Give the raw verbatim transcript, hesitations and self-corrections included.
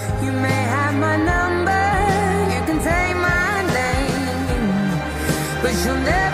You may have my number, you can take my name, but you'll never